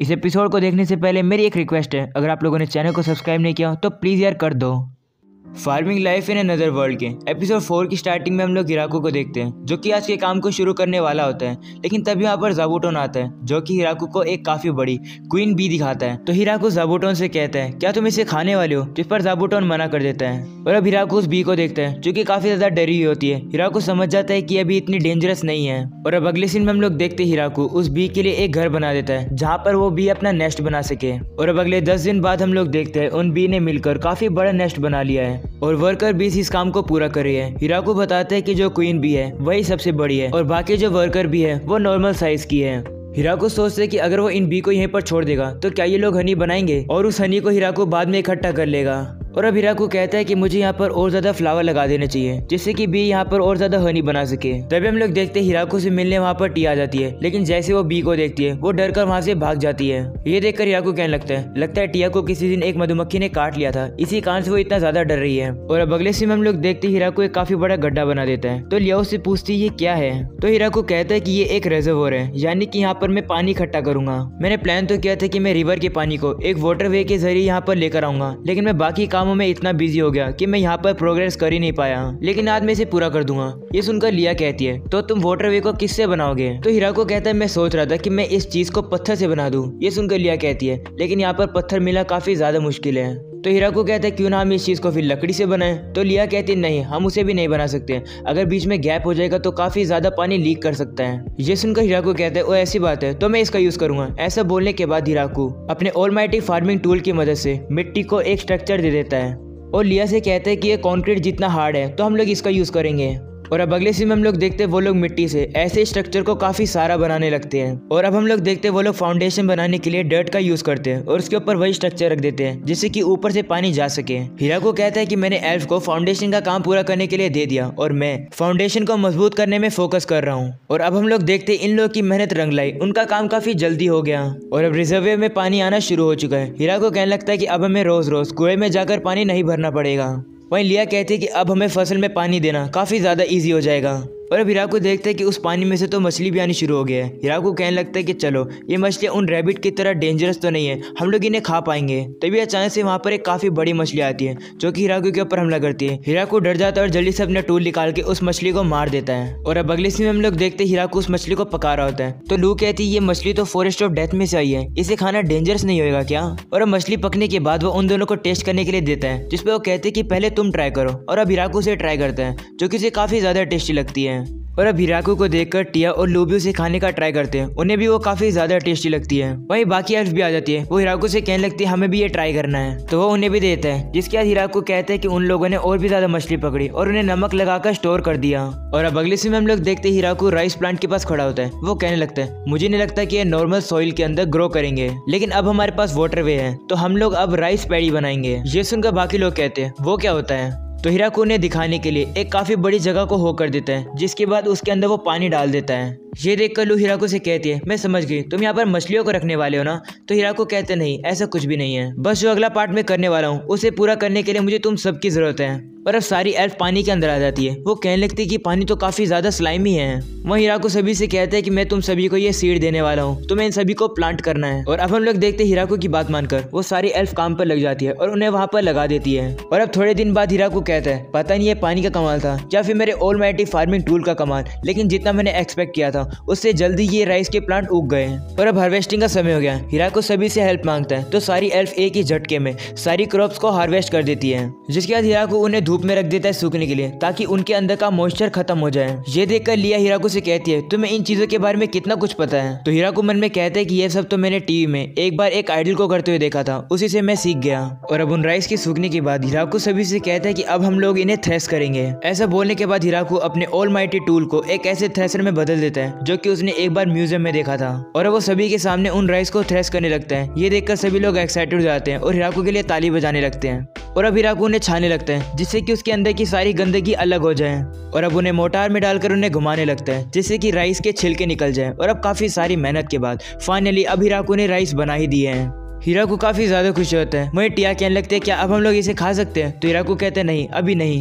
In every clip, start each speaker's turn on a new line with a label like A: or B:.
A: इस एपिसोड को देखने से पहले मेरी एक रिक्वेस्ट है, अगर आप लोगों ने चैनल को सब्सक्राइब नहीं किया तो प्लीज़ यार कर दो। Farming life in another world के एपिसोड 4 की स्टार्टिंग में हम लोग हिराकू को देखते हैं, जो कि आज के काम को शुरू करने वाला होता है। लेकिन तभी यहाँ पर ज़ाबूटोन आता है, जो कि हिराकू को एक काफ़ी बड़ी क्वीन बी दिखाता है। तो हिराकू ज़ाबूटोन से कहता है, क्या तुम इसे खाने वाले हो? जिस पर ज़ाबूटोन मना कर देता है। और अब हिराकू उस बी को देखता है, जो कि काफ़ी ज़्यादा डरी हुई होती है। हिराकू समझ जाता है कि अभी इतनी डेंजरस नहीं है। और अब अगले सीन में हम लोग देखते हैं हिराकू उस बी के लिए एक घर बना देता है, जहाँ पर वो बी अपना नेस्ट बना सके। और अब अगले 10 दिन बाद हम लोग देखते हैं उन बी ने मिलकर काफ़ी बड़ा नेस्ट बना लिया है और वर्कर बी इस काम को पूरा कर रही है। हिराकू बताता है कि जो क्वीन बी है वही सबसे बड़ी है और बाकी जो वर्कर बी है वो नॉर्मल साइज की है। हिराकू सोचते है कि अगर वो इन बी को यहीं पर छोड़ देगा तो क्या ये लोग हनी बनाएंगे और उस हनी को हिराकू बाद में इकट्ठा कर लेगा। और अब हिराकू कहता है कि मुझे यहाँ पर और ज्यादा फ्लावर लगा देने चाहिए, जिससे कि बी यहाँ पर और ज्यादा हनी बना सके। तभी हम लोग देखते हैं हिराकू से मिलने वहाँ पर टिया आ जाती है, लेकिन जैसे वो बी को देखती है वो डर कर वहाँ से भाग जाती है। ये देखकर हिराकू कहने लगता है टिया को किसी दिन एक मधुमक्खी ने काट लिया था, इसी कारण से वो इतना ज्यादा डर रही है। और अब अगले सीन में हम लोग देखते हैं हिराकू एक काफी बड़ा गड्ढा बना देता है। तो लियाओ से पूछती है ये क्या है? तो हिराकू कहता है कि ये एक रिजर्वोयर है, यानी कि यहाँ पर मैं पानी इकट्ठा करूंगा। मैंने प्लान तो किया था कि मैं रिवर के पानी को एक वाटर वे के जरिए यहाँ पर लेकर आऊंगा, लेकिन मैं बाकी कामों में इतना बिजी हो गया कि मैं यहाँ पर प्रोग्रेस कर ही नहीं पाया, लेकिन आज मैं इसे पूरा कर दूंगा। ये सुनकर लिया कहती है, तो तुम वाटरवे को किससे बनाओगे? तो हिराकू कहता है, मैं सोच रहा था कि मैं इस चीज को पत्थर से बना दूं। ये सुनकर लिया कहती है, लेकिन यहाँ पर पत्थर मिलना काफी ज्यादा मुश्किल है। तो हिराकू कहता है, क्यों ना हम इस चीज को फिर लकड़ी से बनाएं? तो लिया कहती है, नहीं, हम उसे भी नहीं बना सकते। अगर बीच में गैप हो जाएगा तो काफी ज्यादा पानी लीक कर सकता है। ये सुनकर हिराकू कहता है, ओ ऐसी बात है तो मैं इसका यूज करूंगा। ऐसा बोलने के बाद हिराकू अपने ऑलमाइटी फार्मिंग टूल की मदद से मिट्टी को एक स्ट्रक्चर दे देता है और लिया से कहते हैं कि ये कंक्रीट जितना हार्ड है तो हम लोग इसका यूज करेंगे। और अब अगले सीन में हम लोग देखते हैं वो लोग मिट्टी से ऐसे स्ट्रक्चर को काफी सारा बनाने लगते हैं। और अब हम लोग देखते हैं वो लोग फाउंडेशन बनाने के लिए डर्ट का यूज करते हैं और उसके ऊपर वही स्ट्रक्चर रख देते हैं, जिससे कि ऊपर से पानी जा सके। हिराकू कहता है कि मैंने एल्फ को फाउंडेशन का काम पूरा करने के लिए दे दिया और मैं फाउंडेशन को मजबूत करने में फोकस कर रहा हूँ। और अब हम लोग देखते हैं इन लोग की मेहनत रंग लाई, उनका काम काफी जल्दी हो गया और अब रिजर्वे में पानी आना शुरू हो चुका है। हिराकू कहने लगता है कि अब हमें रोज रोज कुएं में जाकर पानी नहीं भरना पड़ेगा। वहीं लिया कहती है कि अब हमें फसल में पानी देना काफी ज्यादा इजी हो जाएगा। और अब हिराकू देखते हैं कि उस पानी में से तो मछली भी आनी शुरू हो गया है। हिराकू कहने लगता है कि चलो ये मछलियाँ उन रैबिट की तरह डेंजरस तो नहीं है, हम लोग इन्हें खा पाएंगे। तभी अचानक से वहाँ पर एक काफी बड़ी मछली आती है, जो कि हिराकू के ऊपर हमला करती है। हिराकू डर जाता है और जल्दी से अपना टूल निकाल के उस मछली को मार देता है। और अब अगले सीन में हम लोग देखते हैं हिराकू उस मछली को पका रहा होता है। तो लू कहती है, ये मछली तो फॉरेस्ट ऑफ डेथ में से आई है, इसे खाना डेंजरस नहीं होगा क्या? और अब मछली पकने के बाद वो उन दोनों को टेस्ट करने के लिए देता है, जिसपे वो कहते हैं कि पहले तुम ट्राई करो। और अब हिराकू से ट्राई करता है, जो कि उसे काफी ज्यादा टेस्टी लगती है। और अब हिराकू को देखकर टिया और लू भी उसे खाने का ट्राई करते हैं, उन्हें भी वो काफी ज्यादा टेस्टी लगती है। वहीं बाकी एल्फ भी आ जाती है, वो हिराकू से कहने लगती है हमें भी ये ट्राई करना है, तो वो उन्हें भी देता है। जिसके बाद हिराकू कहते हैं कि उन लोगों ने और भी ज्यादा मछली पकड़ी और उन्हें नमक लगाकर स्टोर कर दिया। और अब अगले सीन में हम लोग देखते हैं हिराकू राइस प्लांट के पास खड़ा होता है। वो कहने लगता है, मुझे नहीं लगता कि ये नॉर्मल सॉइल के अंदर ग्रो करेंगे, लेकिन अब हमारे पास वाटरवे है तो हम लोग अब राइस पैडी बनाएंगे। ये सुनकर बाकी लोग कहते हैं वो क्या होता है? तो हिराकू ने दिखाने के लिए एक काफी बड़ी जगह को हो कर देता है, जिसके बाद उसके अंदर वो पानी डाल देता है। ये देखकर लू हिराकू से कहती है, मैं समझ गई, तुम यहाँ पर मछलियों को रखने वाले हो ना? तो हिराकू कहते नहीं, ऐसा कुछ भी नहीं है, बस जो अगला पार्ट में करने वाला हूँ उसे पूरा करने के लिए मुझे तुम सबकी जरूरत है। और अब सारी एल्फ पानी के अंदर आ जाती है। वो कहने लगती है कि पानी तो काफी ज्यादा स्लाइमी है। वह हिराकू सभी से कहते हैं कि मैं तुम सभी को ये सीड देने वाला हूँ, तुम्हें इन सभी को प्लांट करना है। और अब हम लोग देखते हैं हिराकू की बात मानकर वो सारी एल्फ काम पर लग जाती है और उन्हें वहाँ पर लगा देती है। और अब थोड़े दिन बाद हिराकू कहता है, पता नहीं ये पानी का कमाल था या फिर मेरे ऑलमाइटी फार्मिंग टूल का कमाल, लेकिन जितना मैंने एक्सपेक्ट किया था उससे जल्दी ये राइस के प्लांट उग गए। और अब हार्वेस्टिंग का समय हो गया। हिराकू सभी से हेल्प मांगता है, तो सारी एल्फ एक ही झटके में सारी क्रॉप्स को हार्वेस्ट कर देती है। जिसके बाद हिराकू उन्हें धूप में रख देता है के लिए, ताकि उनके अंदर का मॉइस्चर खत्म हो जाए। ये देखकर लिया हिराकू से कहती है, तुम्हें इन चीजों के बारे में कितना कुछ पता है? तो हिराकू मन में कहता है कि ये सब तो मैंने टीवी में एक बार एक आइडल को करते हुए देखा था, उसी से मैं सीख गया। और अब उन राइस के सूखने के बाद हिराकू सभी से कहता है कि अब हम लोग इन्हें थ्रेश करेंगे। ऐसा बोलने के बाद हिराकू अपने ऑलमाइटी टूल को एक ऐसे थ्रेशर में बदल देता है, जो कि उसने एक बार म्यूजियम में देखा था। और वो सभी के सामने उन राइस को थ्रेश करने लगता है। ये देखकर सभी लोग एक्साइटेड हो जाते हैं और हिराकू के लिए ताली बजाने लगते हैं। और अब हिराकू उन्हें छाने लगता है, जिससे कि उसके अंदर की सारी गंदगी अलग हो जाए। और अब उन्हें मोटार में डालकर उन्हें घुमाने लगता है, जिससे कि राइस के छिलके निकल जाए। और अब काफी सारी मेहनत के बाद फाइनली अब हिराकू ने राइस बना ही दिए हैं। हिराकू काफी ज्यादा खुश होता है। वहीं टिया कहने लगते हैं, क्या अब हम लोग इसे खा सकते हैं? तो हिराकू कहते हैं, नहीं, अभी नहीं।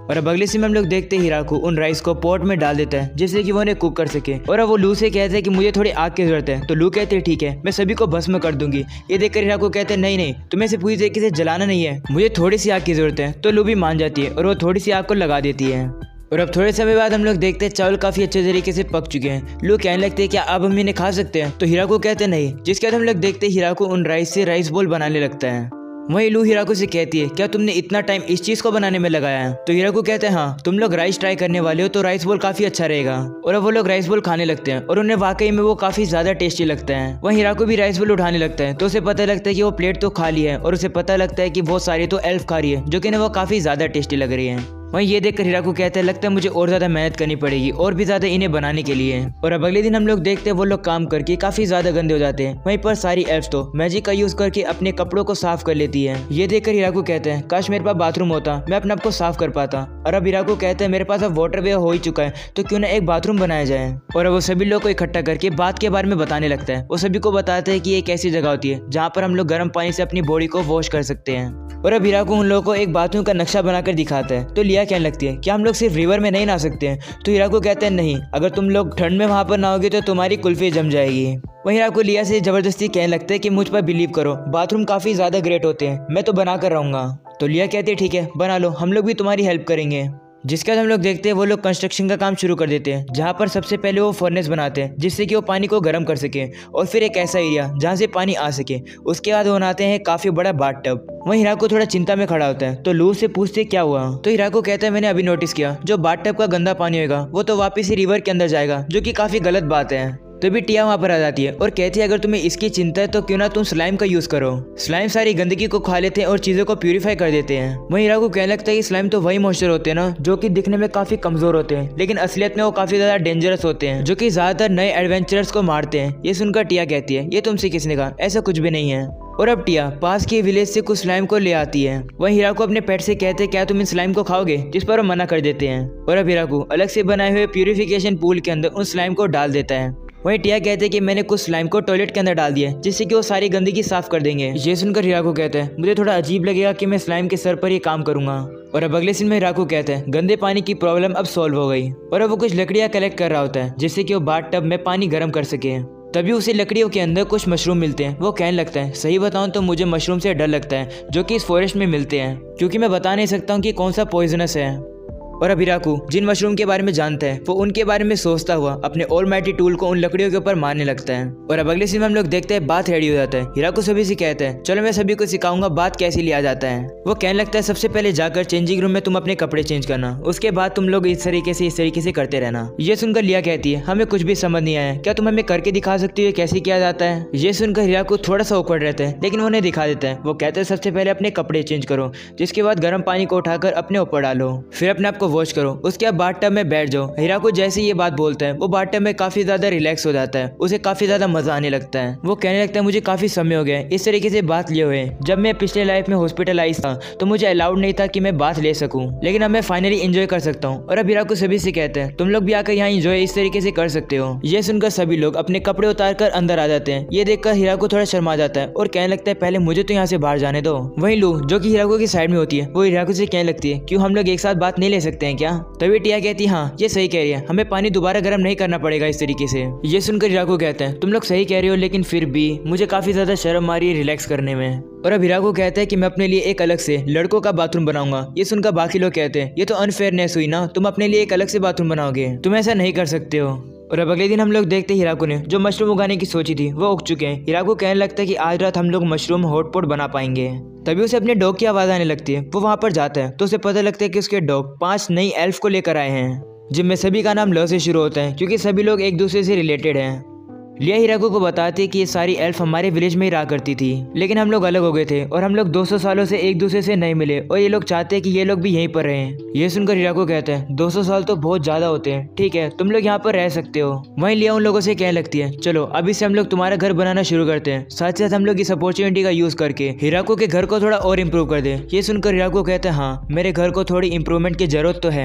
A: और अब अगले सीन में हम लोग देखते हैं हिराकू उन राइस को पॉट में डाल देता है जिससे कि वो उन्हें कुक कर सके। और अब वो लू से कहते हैं कि मुझे थोड़ी आग की जरूरत है। तो लू कहते हैं ठीक है, मैं सभी को भस्म कर दूंगी। ये देखकर हिराकू कहते हैं नहीं, तुम्हें इसे पूरी तरीके से जलाना नहीं है, मुझे थोड़ी सी आग की जरूरत है। तो लू भी मान जाती है और वो थोड़ी सी आग को लगा देती है। और अब थोड़े समय बाद हम लोग देखते हैं चावल काफी अच्छे तरीके से पक चुके हैं। लोग कहने लगते हैं क्या अब हम इन्हें खा सकते हैं? तो हिराकू कहते हैं नहीं। जिसके बाद हम लोग देखते हैं हिराकू उन राइस से राइस बॉल बनाने लगता है। वहीं लू हिराकू से कहती है क्या तुमने इतना टाइम इस चीज को बनाने में लगाया है? तो हिराकू कहते हैं हाँ, तुम लोग राइस ट्राई करने वाले हो तो राइस बॉल काफी अच्छा रहेगा। और अब वो लोग राइस बॉल खाने लगते हैं और उन्हें वाकई में वो काफी ज्यादा टेस्टी लगता है। वहीं हिराकू भी राइस बॉल उठाने लगता है तो उसे पता लगता है कि वो प्लेट तो खाली है और उसे पता लगता है कि बहुत सारी तो एल्फ खा रही है जो कि वो काफी ज्यादा टेस्टी लग रही है। वहीं ये देखकर हिराकू कहते हैं लगता है मुझे और ज्यादा मेहनत करनी पड़ेगी और भी ज्यादा इन्हें बनाने के लिए। और अब अगले दिन हम लोग देखते हैं वो लोग काम करके काफी ज्यादा गंदे हो जाते हैं। वहीं पर सारी एल्फ्स तो मैजिक का यूज करके अपने कपड़ों को साफ कर लेती है। ये देखकर हिराकू कहते हैं काश मेरे पास बाथरूम होता, मैं अपने आप को साफ कर पाता। और अब हिराकू कहते हैं मेरे पास अब वाटर वे हो ही चुका है तो क्यों ना एक बाथरूम बनाया जाए। और अब वो सभी लोग को इकट्ठा करके बात के बारे में बताने लगता है। वो सभी को बताते हैं कि एक ऐसी जगह होती है जहाँ पर हम लोग गर्म पानी से अपनी बॉडी को वॉश कर सकते हैं। और अब हिराकू उन लोगों को एक बाथरूम का नक्शा बनाकर दिखाता है। तो लिया कहने लगती है क्या हम लोग सिर्फ रिवर में नहीं नहा सकते हैं? तो हिराकू कहते हैं नहीं, अगर तुम लोग ठंड में वहां पर नहाओगे तो तुम्हारी कुल्फी जम जाएगी। वहीं हिराकू लिया से जबरदस्ती कहने लगता है कि मुझ पर बिलीव करो, बाथरूम काफी ज्यादा ग्रेट होते हैं, मैं तो बना कर रहूंगा। तो लिया कहती है ठीक है बना लो, हम लोग भी तुम्हारी हेल्प करेंगे। जिसके बाद हम लोग देखते हैं वो लोग कंस्ट्रक्शन का काम शुरू कर देते हैं जहाँ पर सबसे पहले वो फर्नेस बनाते हैं जिससे कि वो पानी को गर्म कर सके और फिर एक ऐसा एरिया जहाँ से पानी आ सके। उसके बाद वो बनाते हैं काफी बड़ा बाथ टब। वहीं हिराकू थोड़ा चिंता में खड़ा होता है तो लू से पूछते क्या हुआ? तो हिराकू कहता है मैंने अभी नोटिस किया जो बाथ टब का गंदा पानी होगा वो तो वापिस ही रिवर के अंदर जाएगा, जो कि काफी गलत बात है। तभी टिया वहाँ पर आ जाती है और कहती है अगर तुम्हें इसकी चिंता है तो क्यों ना तुम स्लाइम का यूज करो। स्लाइम सारी गंदगी को खा लेते हैं और चीजों को प्यूरिफाई कर देते हैं। वहीं हिराकू कहने लगता है कि स्लाइम तो वही मॉइस्चर होते हैं ना जो कि दिखने में काफी कमजोर होते हैं लेकिन असलियत में वो काफी ज्यादा डेंजरस होते हैं, जो कि ज्यादातर नए एडवेंचरर्स को मारते हैं। ये सुनकर टिया कहती है ये तुमसे किसने कहा, ऐसा कुछ भी नहीं है। और अब टिया पास के विलेज से कुछ स्लाइम को ले आती है। वहीं हिराकू अपने पेट से कहते हैं क्या तुम इन स्लाइम को खाओगे? जिस पर वो मना कर देते हैं। और अब हिराकू अलग से बनाए हुए प्यूरिफिकेशन पूल के अंदर उन स्लाइम को डाल देता है। वहीं टिया कहते हैं कि मैंने कुछ स्लाइम को टॉयलेट के अंदर डाल दिया जिससे कि वो सारी गंदगी साफ कर देंगे। ये सुनकर हिराकू कहते हैं मुझे थोड़ा अजीब लगेगा कि मैं स्लाइम के सर पर ये काम करूंगा। और अब अगले सीन में हिराकू कहते हैं गंदे पानी की प्रॉब्लम अब सॉल्व हो गई। और अब वो कुछ लकड़ियां कलेक्ट कर रहा होता है जिससे कि वो बाथ टब में पानी गर्म कर सके। तभी उसे लकड़ियों के अंदर कुछ मशरूम मिलते हैं। वो कहने लगता है सही बताऊं तो मुझे मशरूम से डर लगता है जो कि इस फॉरेस्ट में मिलते हैं, क्योंकि मैं बता नहीं सकता हूँ कि कौन सा पॉइजनस है। और अब हिराकू जिन मशरूम के बारे में जानता है वो उनके बारे में सोचता हुआ अपने ऑलमाइटी टूल को उन लकड़ियों के ऊपर मारने लगता है। और अब अगले सीन में हम लोग देखते हैं बात रेडी हो जाता है। हिराकू सभी से कहता है चलो मैं सभी को सिखाऊंगा बात कैसे लिया जाता है। वो कहने लगता है सबसे पहले जाकर चेंजिंग रूम में तुम अपने कपड़े चेंज करना, उसके बाद तुम लोग इस तरीके से करते रहना। ये सुनकर लिया कहती है हमें कुछ भी समझ नहीं आया, क्या तुम हमें करके दिखा सकती हो कैसे किया जाता है? ये सुनकर हिराकू थोड़ा सा awkward रहता है लेकिन वो उन्हें दिखा देता है। वो कहते हैं सबसे पहले अपने कपड़े चेंज करो, जिसके बाद गर्म पानी को उठाकर अपने ऊपर डालो, फिर अपने आप को वॉश करो, उसके बाथ टब में बैठ जाओ। हिराकू जैसे ये बात बोलता है वो बाथ टब में काफी ज्यादा रिलैक्स हो जाता है, उसे काफी ज्यादा मजा आने लगता है। वो कहने लगता है मुझे काफी समय हो गया इस तरीके से बात लिए हुए। जब मैं पिछले लाइफ में हॉस्पिटलाइज था तो मुझे अलाउड नहीं था कि मैं बात ले सकूं, लेकिन अब मैं फाइनली एंजॉय कर सकता हूं। और अब हिराकू सभी से कहते हैं तुम लोग भी आकर यहाँ एंजॉय इस तरीके से कर सकते हो। ये सुनकर सभी लोग अपने कपड़े उतार कर अंदर आ जाते हैं। ये देखकर हिराकू थोड़ा शर्मा जाता है और कहने लगता है पहले मुझे तो यहाँ से बाहर जाने दो। वहीं लू जो कि हिराकू की साइड में होती है वो हिराकू से कहने लगती है क्यों हम लोग एक साथ बात नहीं ले सकते हैं क्या? तभी टिया कहती है हाँ ये सही कह रही है, हमें पानी दोबारा गर्म नहीं करना पड़ेगा इस तरीके से। ये सुनकर हिराकू कहते हैं तुम लोग सही कह रहे हो लेकिन फिर भी मुझे काफी ज्यादा शर्म आ रही है रिलैक्स करने में। और अब हिराकू कहता है कि मैं अपने लिए एक अलग से लड़कों का बाथरूम बनाऊंगा। ये सुनकर बाकी लोग कहते हैं ये तो अनफेयरनेस हुई ना, तुम अपने लिए एक अलग से बाथरूम बनाओगे, तुम ऐसा नहीं कर सकते हो। और अब अगले दिन हम लोग देखते हैं हिराकू ने जो मशरूम उगाने की सोची थी वो उग चुके हैं। हिराकू कहने लगता है कि आज रात हम लोग मशरूम हॉटपॉट बना पाएंगे। तभी उसे अपने डॉग की आवाज आने लगती है। वो वहाँ पर जाता है तो उसे पता लगता है कि उसके डॉग 5 नई एल्फ को लेकर आए हैं, जिनमें सभी का नाम ल से शुरू होता है क्योंकि सभी लोग एक दूसरे से रिलेटेड हैं। लिया हिराकू को बताती है कि ये सारी एल्फ हमारे विलेज में ही रहा करती थी, लेकिन हम लोग अलग हो गए थे और हम लोग 200 सालों से एक दूसरे से नहीं मिले और ये लोग चाहते हैं कि ये लोग भी यहीं पर रहें। ये सुनकर हिराकू कहते हैं 200 साल तो बहुत ज्यादा होते हैं, ठीक है तुम लोग यहाँ पर रह सकते हो। वहीं लिया उन लोगों से कहने लगती है चलो अभी से हम लोग तुम्हारा घर बनाना शुरू करते हैं, साथ ही साथ हम लोग इस अपॉर्चुनिटी का यूज करके हिराकू के घर को थोड़ा और इम्प्रूव कर दे। ये सुनकर हिराकू कहते हैं हाँ मेरे घर को थोड़ी इम्प्रूवमेंट की जरूरत तो है।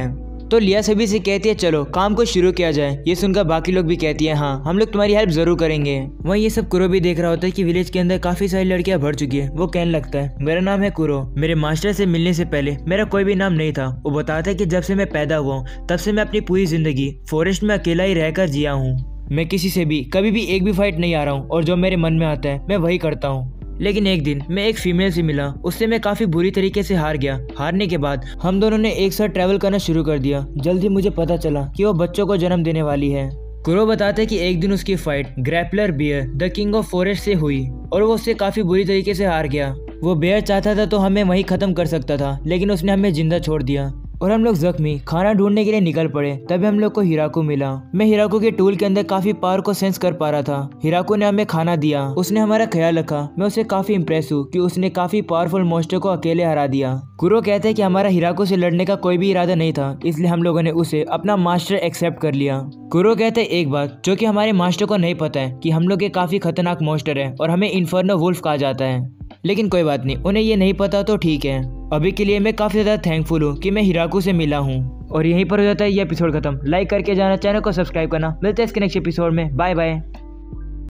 A: तो लिया सभी से कहती है चलो काम को शुरू किया जाए। ये सुनकर बाकी लोग भी कहती है हाँ हम लोग तुम्हारी हेल्प जरूर करेंगे। वहीं ये सब कुरो भी देख रहा होता है कि विलेज के अंदर काफी सारी लड़कियां भर चुकी है। वो कहने लगता है मेरा नाम है कुरो, मेरे मास्टर से मिलने से पहले मेरा कोई भी नाम नहीं था। वो बताता है कि जब से मैं पैदा हुआ हूँ तब से मैं अपनी पूरी जिंदगी फॉरेस्ट में अकेला ही रहकर जिया हूँ। मैं किसी से भी कभी भी एक भी फाइट नहीं आ रहा हूँ और जो मेरे मन में आता है मैं वही करता हूँ। लेकिन एक दिन मैं एक फीमेल से मिला, उससे मैं काफी बुरी तरीके से हार गया। हारने के बाद हम दोनों ने एक साथ ट्रैवल करना शुरू कर दिया। जल्द ही मुझे पता चला कि वो बच्चों को जन्म देने वाली है। कुरो बताते हैं कि एक दिन उसकी fight grappler bear the king of forest से हुई और वो उससे काफी बुरी तरीके से हार गया। वो बियर चाहता था तो हमें वहीं खत्म कर सकता था, लेकिन उसने हमें जिंदा छोड़ दिया और हम लोग जख्मी खाना ढूंढने के लिए निकल पड़े। तभी हम लोग को हिराकू मिला। मैं हिराकू के टूल के अंदर काफी पावर को सेंस कर पा रहा था। हिराकू ने हमें खाना दिया, उसने हमारा ख्याल रखा। मैं उससे काफी इम्प्रेस हूँ कि उसने काफी पावरफुल मॉन्स्टर को अकेले हरा दिया। कुरो कहते हैं कि हमारा हिराकू से लड़ने का कोई भी इरादा नहीं था, इसलिए हम लोगों ने उसे अपना मास्टर एक्सेप्ट कर लिया। कुरो कहते हैं एक बात जो कि हमारे मास्टर को नहीं पता है कि हम लोग एक काफी खतरनाक मॉन्स्टर है और हमें इन्फर्नो वुल्फ कहा जाता है। लेकिन कोई बात नहीं, उन्हें ये नहीं पता तो ठीक है। अभी के लिए मैं काफी ज्यादा थैंकफुल हूँ कि मैं हिराकू से मिला हूँ। और यहीं पर हो जाता है ये एपिसोड खत्म। लाइक करके जाना, चैनल को सब्सक्राइब करना। मिलते हैं इसके नेक्स्ट एपिसोड में। Bye bye.